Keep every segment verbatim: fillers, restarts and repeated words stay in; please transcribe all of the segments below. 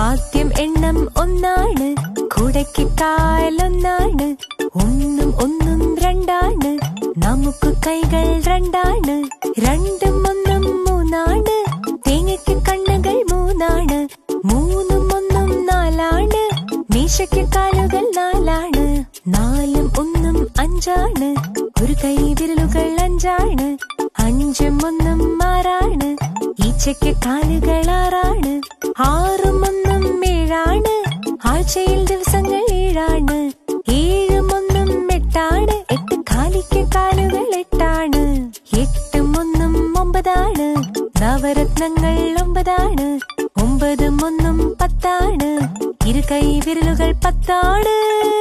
ആദ്യം എണ്ണം ഒന്നാണ്, കുടയ്ക്ക് കാലൊന്നാണ്, ഒന്നും ഒന്നും രണ്ടാണ്, നമുക്ക് കൈകൾ രണ്ടാണ്, രണ്ടും ഒന്നും മൂന്നാണ്, തേങ്ങയ്ക്ക് കണ്ണുകൾ മൂന്നാണ്, മൂന്നും ഒന്നും നാലാണ്, മീശയ്ക്ക് കാലുകൾ നാലാണ്, നാലും ഒന്നും അഞ്ചാണ്, ഒരു കൈ വിരലുകൾ അഞ്ചാണ്, അഞ്ചും ഒന്നും ആറാണ്, ഈച്ചയ്ക്ക് കാലുകൾ ആറാണ്, ആറും ഒന്നും ഏഴാണ്, ആഴ്ചയിൽ ദിവസങ്ങൾ ഏഴാണ്, ഏഴും ഒന്നും എട്ടാണ്, എട്ട് കാലിക്ക് കാലുകൾ എട്ടാണ്, എട്ടും ഒന്നും ഒമ്പതാണ്, നവരത്നങ്ങൾ ഒമ്പതാണ്, ഒമ്പതും ഒന്നും പത്താണ്, ഇരു കൈ വിരലുകൾ പത്താണ്.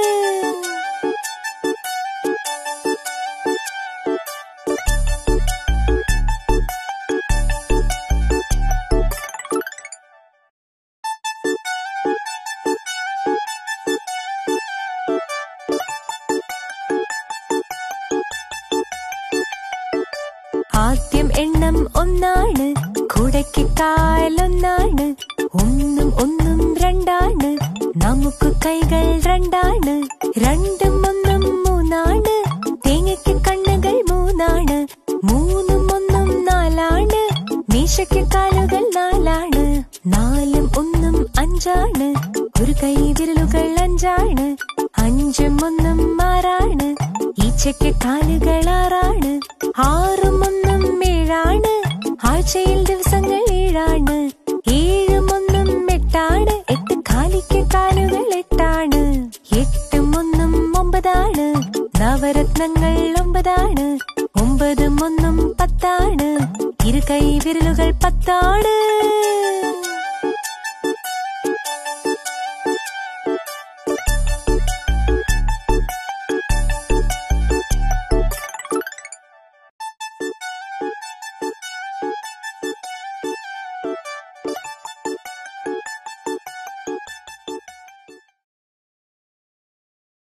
ആദ്യം എണ്ണം ഒന്നാണ്, കുടയ്ക്ക് കാലൊന്നാണ്, ഒന്നും ഒന്നും രണ്ടാണ്, നമുക്ക് കൈകൾ രണ്ടാണ്, രണ്ടും ഒന്നും മൂന്നാണ്, തേങ്ങയ്ക്ക് കണ്ണുകൾ മൂന്നാണ്, മൂന്നും ഒന്നും നാലാണ്, മീശയ്ക്ക് കാലുകൾ നാലാണ്, നാലും ഒന്നും അഞ്ചാണ്, ഒരു കൈ വിരലുകൾ അഞ്ചാണ്, അഞ്ചും ഒന്നും ആറാണ്, ഈച്ചയ്ക്ക് കാലുകൾ ആറാണ്, ആറും ഒന്നും ഏഴാണ്, ആഴ്ചയിൽ ദിവസങ്ങൾ ഏഴാണ്, ഏഴും ഒന്നും എട്ടാണ്, എട്ട് കാലിക്ക് കാലുകൾ എട്ടാണ്, എട്ടും ഒന്നും ഒമ്പതാണ്, നവരത്നങ്ങൾ ഒമ്പതാണ്, ഒമ്പതും ഒന്നും പത്താണ്, ഇരു കൈ വിരലുകൾ പത്താണ്.